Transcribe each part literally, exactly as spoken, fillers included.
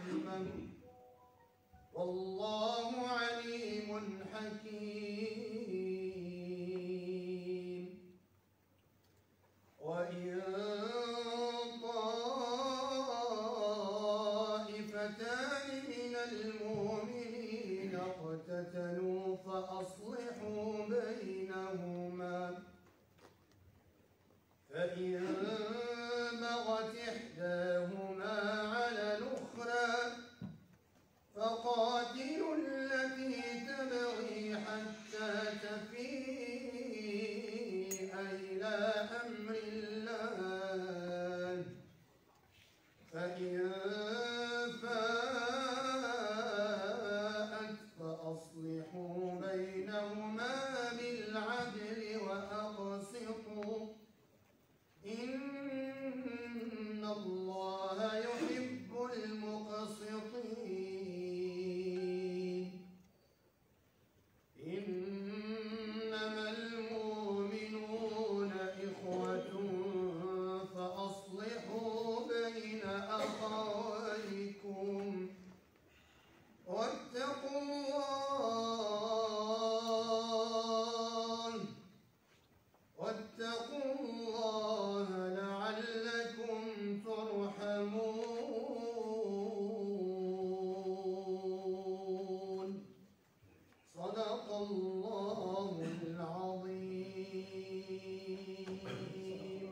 علما والله عليم حكيم. وإن طائفتان من المؤمنين اقتتلوا فأصلحوا بينهما، فإن بغت إحداهما على الأخرى فقاتلوا التي تبغي حتى تفيء إلى أمر الله، فإن فاءت فأصلحوا بينهما بالعدل وأقسطوا إن الله يحب المقسطين. إنما المؤمنون إخوة فأصلحوا بين أخويكم واتقوا الله واتقوا الله لعلكم ترحمون. صدق الله العظيم.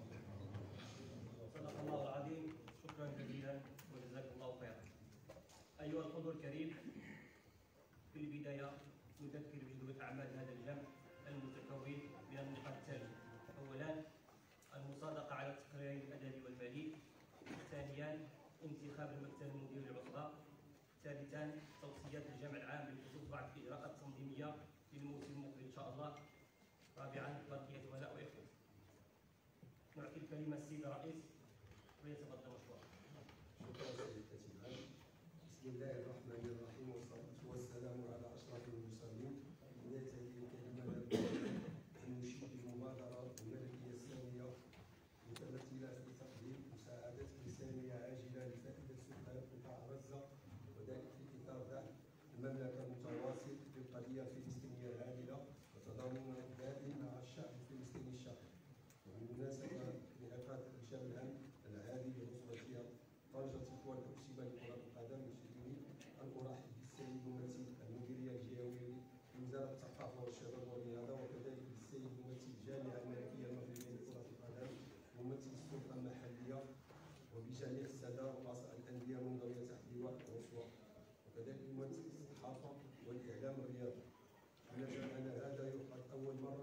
صدق الله العظيم. شكرا جزيلا وجزاكم الله خيرا. أيها الحضور الكريم، في البداية نذكر بجدول أعمال هذا الجمع المتكون من النقاط التالية: أولا المصادقة على التقرير الأدبي والمالي، ثانيا انتخاب المكتب المدير للعطلة، ثالثا توصيات الجمع العام بخصوص بعض الإجراءات التنظيمية للموسم المقبل إن شاء الله، رابعا بقية زملاء وإخوة. نعطي الكلمة السيد الرئيس وليتفضل مشكورا. شكرا سيدتي العام. بسم الله الرحمن الرحيم، والصلاة والسلام على أشرف المرسلين. بداية هذه الكلمة نشيد بالمبادرة الملكية الثانية متمثلة في تقديم مساعدات إنسانية عاجلة لفائدة سكان قطاع غزة، وذلك في إطار دعم المملكة المتواصل للقضية الفلسطينية العادلة وتضامن دائم مع الشعب الفلسطيني الشقيق. وبالمناسبة لإعطاء الإجابة العام العادي لأسرة طنجة إخوان الأكسبة لكرة القدم، يسعدني أن أرحب بالسيد ممثل المديرية الجهوية لوزارة الثقافة والشباب والرياضة، وكذلك بالسيد ممثل الجامعة الملكية المغربية لكرة القدم، ممثل السلطة المحلية، وبجميع السادة ورؤساء الأندية المنضوية تحت لواء الرسوة، وكذلك ممثل الصحافة والإعلام الرياضي. أن جمعنا هذا يعقد أول مرة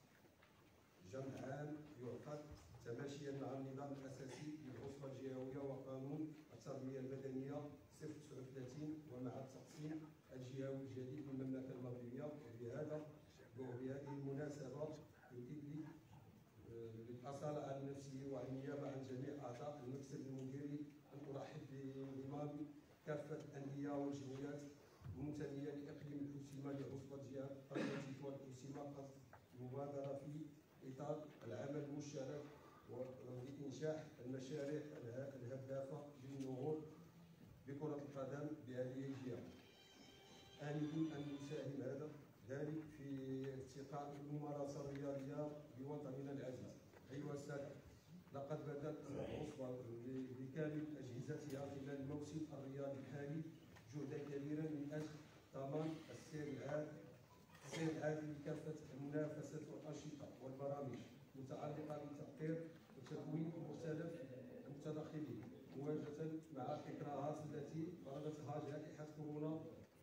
جمع عام يعقد تماشيا مع النظام الاساسي للاسره الجهويه وقانون التربيه المدنيه صفر تسعة وثلاثين ومع التقسيم الجهوي الجديد للمملكه المغربيه. وبهذا وبهذه المناسبه يؤكد لي بالاصاله عن نفسي وعن النيابه عن جميع اعضاء المكتب المديري ان ارحب بانضمام كافه الانديه والجمعيات المنتميه لاقليم الأوسيمة لعصبه جهه قريه والأوسيمة قصد المبادره في اطار العمل المشترك ولإنشاء المشاريع الهدافة للنهوض بكرة القدم بهذه الجهة. آمل أن يساهم هذا ذلك في ارتقاء الممارسة الرياضية بوطننا العزيز. أيها السادة، لقد بدأت العصبة بكامل أجهزتها خلال الموسم الرياضي الحالي جهدا كبيرا من أجل ضمان السير العادل السير العادل لكافة المنافسات والأنشطة والبرامج متعلقة بتأطير وتكوين مختلف المتدخلين مواجهة مع الإكراهات التي فرضتها جائحة كورونا.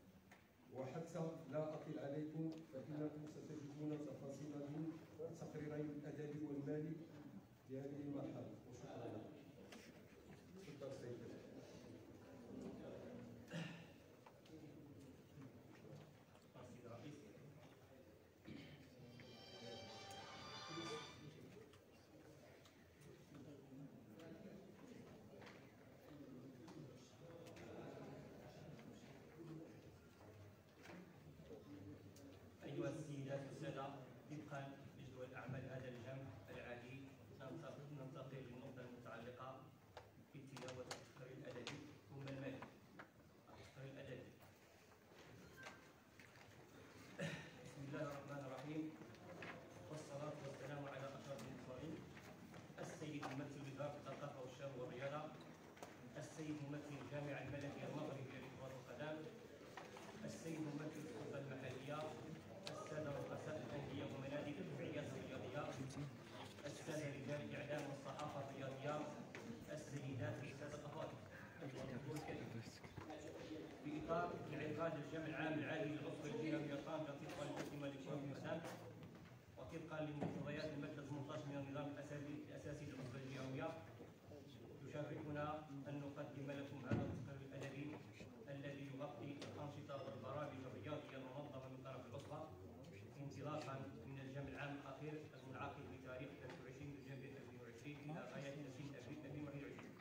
وحتى لا أطيل عليكم فإنكم ستجدون تفاصيل من التقريرين الأدبي والمالي لهذه المرحلة. وشكرا لكم. شكرا سيدي. أيها السيدات والسادة، طبقا لجدول أعمال هذا الجمع العالي ننتقل اطار انعقاد الجمع العام العادي للعصبه الجهويه طنجه طبقا للتقسيمه الالكترونيه سام وطبقا لمقتضيات الماده ثمانية عشر من النظام الاساسي الاساسي للعصبه الجهويه. يشرفنا ان نقدم لكم هذا التقرير الادبي الذي يغطي الانشطه والبرامج الرياضيه المنظمه من طرف العصبه انطلاقا من الجمع العام الاخير المنعقد بتاريخ ثلاثة وعشرين دجنبر ألفين وعشرين الى غايه ثلاثين ابريل ألفين وواحد وعشرين.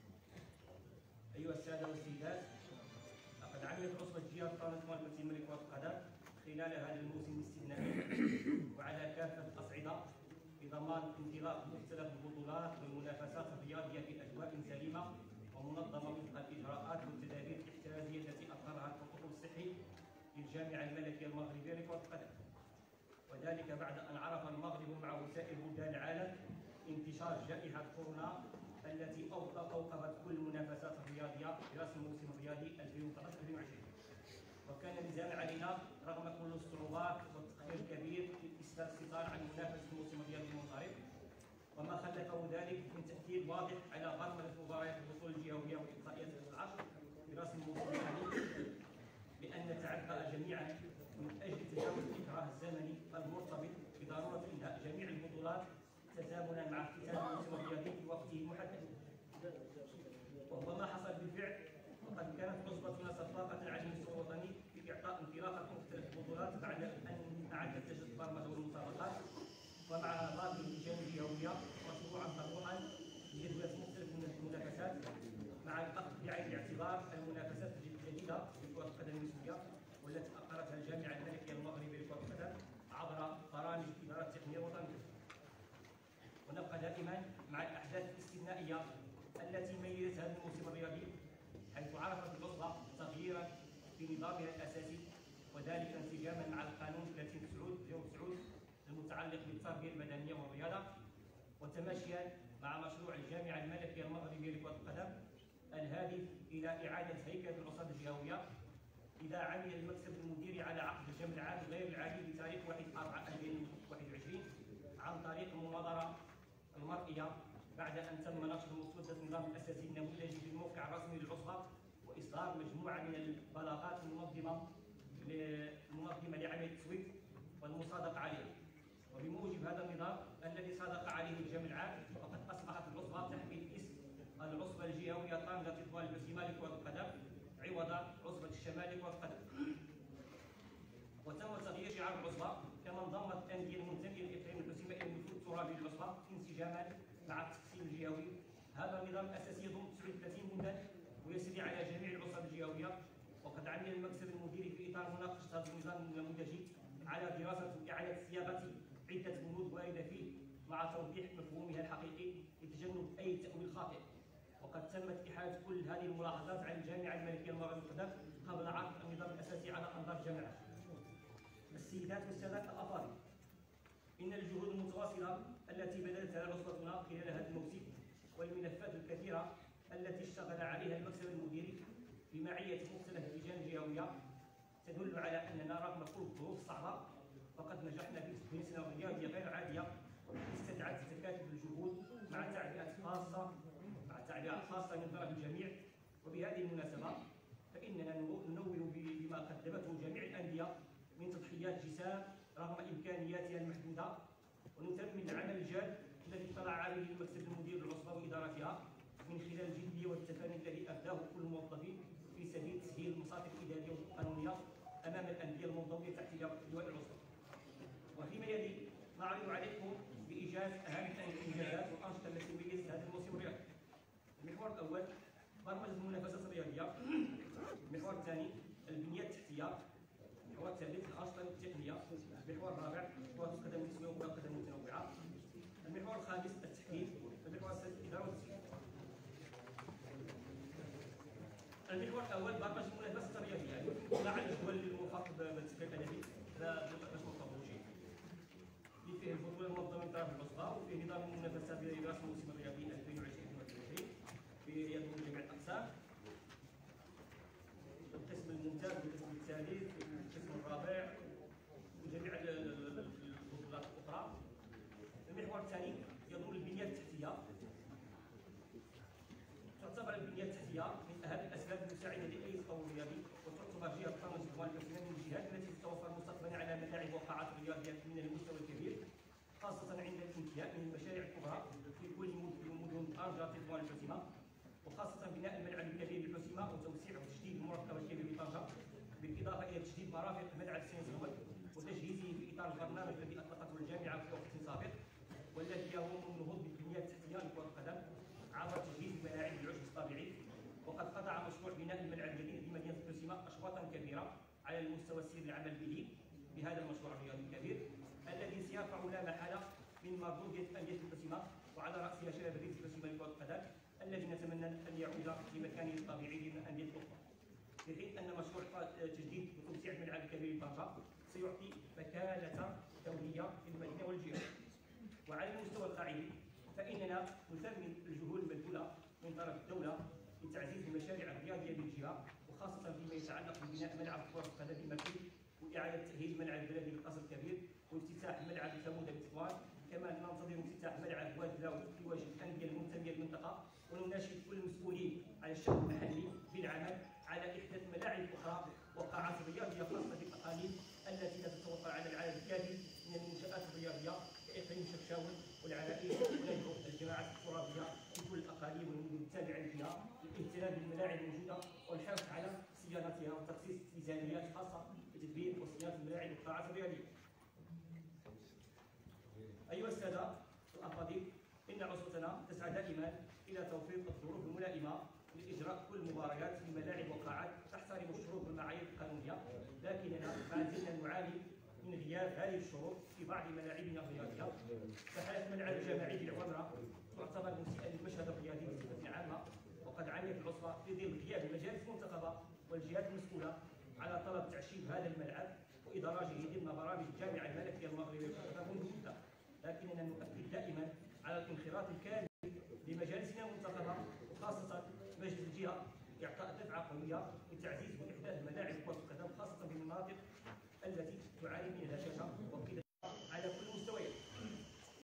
ايها الساده والسيدات، لقد عملت عصبه جهه طنجة والتقسيم لكره القدم خلال هذا الموسم الاستثنائي وعلى كافه الاصعده بضمان انطلاق مختلف البطولات والمنافسات الرياضيه في اجواء سليمه ومنظمه وفق الاجراءات والتدابير الاحترازيه التي اقرها البروتوكول الصحي للجامعه الملكيه المغربيه لكره القدم، وذلك بعد ان عرف المغرب مع وسائل بلدان العالم انتشار جائحه كورونا التي اوقفت كل المنافسات الرياضيه برسم الموسم الرياضي ألفين وثلاثة عشر ألفين وعشرين. وكان لزاما علينا رغم كل الصعوبات والتقدير الكبير في الاستفسار عن منافسه الموسم الرياضي المنصرف، وما خلفه ذلك من تاكيد واضح على برمجه مباريات البطوله الجهويه واقصائيات العشر برسم الموسم الحالي، بان نتعبأ جميعا من اجل تجاوز الاكراه الزمني المرتبط بضروره انهاء جميع البطولات تزامنا مع اختتام الموسم الرياضي في وقته المحدد. وهو ما حصل بالفعل، وقد كانت عصبتنا سباقه على المستوى الوطني في اعطاء انطلاقه مختلف البطولات بعد ان اعدت تجد البرمجه والمسابقات، ومع باب اللجان الجهويه مشروعا مطروحا لجدول مختلف من المنافسات مع الاخذ بعين الاعتبار المنافسات الجديده في كره القدم النسويه والتي اقرتها الجامعه الملكيه المغربيه لكره القدم عبر برامج الاداره التقنيه الوطنيه. ونبقى دائما مع الاحداث الاستثنائيه التي ميزت هذا الموسم الرياضي، حيث عرفت العصبه تغييرا في نظامها الاساسي، وذلك انسجاما مع القانون ثلاثين تسعود المتعلق بالتربيه المدنيه والرياضه، وتماشيا مع مشروع الجامعه الملكيه المغربيه لكره القدم الهادف الى اعاده هيكله العصبه الجهويه. اذا عمل المكتب المديري على عقد الجمع العام غير العادي بتاريخ واحد أربعة ألفين وواحد وعشرين عن طريق المبادره المرئيه بعد ان تم نشر مسوده النظام الاساسي النموذجي في الموقع الرسمي للعصبه واصدار مجموعه من البلاغات المنظمه المنظمه لعمل التسويق والمصادقه عليه. وبموجب هذا النظام الذي صادق عليه الجمع العام، فقد اصبحت العصبه تحمل اسم العصبه الجهويه طنجه تطوال البسيمه لكره القدم عوض عصبه الشمال لكره القدم. وتم تغيير شعار العصبه كما انضمت الانديه المنتميه لاقليم البسيمه الى النفوذ الترابي للعصبه انسجاما مع التقسيم الجهوي. هذا النظام الاساسي يضم تسعة وثلاثين بلدان ويسري على جميع العصب الجهويه، وقد عمل المكتب المديري في اطار مناقشه هذا النظام النموذجي على دراسه اعاده صياغه عده بنود وارده فيه مع توضيح مفهومها الحقيقي لتجنب اي تاويل خاطئ. وقد تمت احاله كل هذه الملاحظات عن الجامعه الملكيه المغربيه للقدم قبل عرض النظام الاساسي على انظار الجامعه. السيدات والسادات الافاضل، ان الجهود المتواصله التي بذلتها عصبتنا خلال هذا الموسم والملفات الكثيره التي اشتغل عليها المكتب المديري بمعيه مختلف اللجان الجهويه تدل على اننا رغم كل الظروف الصعبه فقد نجحنا في تكوين رياضيه غير عاديه استدعت تكاتف الجهود مع تعبئات خاصه مع تعبئات خاصه من طرف الجميع. وبهذه المناسبه فاننا ننوه بما قدمته جميع الانديه من تضحيات جسام رغم امكانياتها المحدوده، ونثمن العمل الجاد الذي اطلع عليه المكتب المدير للعصبه وادارتها من خلال الجديه والتفاني الذي ابداه كل الموظفين في سبيل تسهيل المصادر الاداريه والقانونيه امام الانديه المنضويه تحت لواء العصبه. وفيما يلي نعرض عليكم بايجاز اهم الانجازات والانشطه التي ميزت هذا الموسم الرياضي. المحور الاول برمجه المنافسات الرياضيه. المحور الثاني البنيه التحتيه. المحور الثالث الانشطه التقنيه. المحور الرابع كره القدم النسويه وكره القدم المتنوعه. المحور الخامس التحكيم. المحور السادس الاداره والتسويق. المحور الاول برمجه المنافسات الرياضيه، وضع الجدول الموافق بالتسويق الادبي باش نطبقوا شيء اللي فيه البطوله المنظمه من طرف العصبه، وفيه نظام المنافسه برئاسه الموسم الرياضي ألفين وعشرين ألفين وواحد وعشرين بيضم جميع الاقسام، القسم الممتاز والقسم الثالث والقسم الرابع وجميع البطولات الاخرى. المحور الثاني يضم البنيه التحتيه. تعتبر البنيه التحتيه من اهم الاسباب المساعده لاي تطور رياضي، باعتبار جهه القانون الديوان الحسنى من الجهات التي تتوفر مستقبلا على ملاعب وقاعات رياضيه من المستوى الكبير، خاصه عند الانتهاء من المشاريع الكبرى في كل مدن طنجه تطوان الحسيمه، وخاصه بناء الملعب الكبير بالحسيمه وتوسيع وتجديد المركب الكبير بطنجه، بالاضافه الى تجديد مرافق ملعب سين صمد وتجهيزه في اطار البرنامج الذي اطلقته الجامعه في وقت سابق، والذي يهم النهوض بالبنيه التحتيه لكره القدم عبر تجهيز ملاعب العشب الطبيعي. وقد قطع مشروع بناء الملعب الجديد في مدينه الحسيمه اشواطا كبيره على المستوى السير العمل به بهذا المشروع الرياضي الكبير الذي سيرفع لا محاله من مردود انديه الحسيمه، وعلى راسها شباب الريف الحسيمه لكره القدم الذي نتمنى ان يعود لمكانه الطبيعي من الانديه الاخرى. في حين ان مشروع تجديد وتوسيع الملعب الكبير لطنجه سيعطي مكانه دوليه في المدينه والجهه. وعلى المستوى القاعدي فاننا نثمن الجهود المبذوله من طرف الدوله لتعزيز المشاريع الرياضيه بالجهه، وخاصه فيما يتعلق ببناء ملعب كره القدم بمكي، واعاده تاهيل الملعب البلدي للقصر الكبير، وافتتاح ملعب ثمود بتطوان. كما ننتظر افتتاح ملعب واد لاو في وجه الانديه المنتميه للمنطقه، ونناشد كل المسؤولين على الشأن المحلي بالعمل على احداث ملاعب اخرى وقاعات رياضيه خاصه بالاقاليم التي لا تتوفر على العدد الكافي من المنشات الرياضيه كاقليم شفشاون والعرائش، وندعو الجماعات الترابيه في كل الاقاليم والمدن التابعه للجهه للاهتمام بالملاعب الموجوده والحرص على صيانتها وتخصيص ميزانيات خاصه لتدبير وصيانه الملاعب والقاعات الرياضيه. ايها الساده الافاضل، ان اسرتنا تسعى دائما الى توفير الظروف الملائمه لاجراء كل المباريات في ملاعب وقاعات تحترم الشروط والمعايير القانونيه، لكننا ما زلنا نعاني من غياب هذه الشروط في بعض ملاعبنا الرياضيه. فحالة الملعب الجماعي بالعمره تعتبر مسيئه للمشهد الرياضي بصفه عامه، وقد عانيت العصبه في ظل غياب المجالس المنتخبه والجهات المسؤوله على طلب تعشيب هذا الملعب وادراجه ضمن برامج الجامعه الملكيه المغربيه منذ مده. لكننا نؤكد دائما على الانخراط الكامل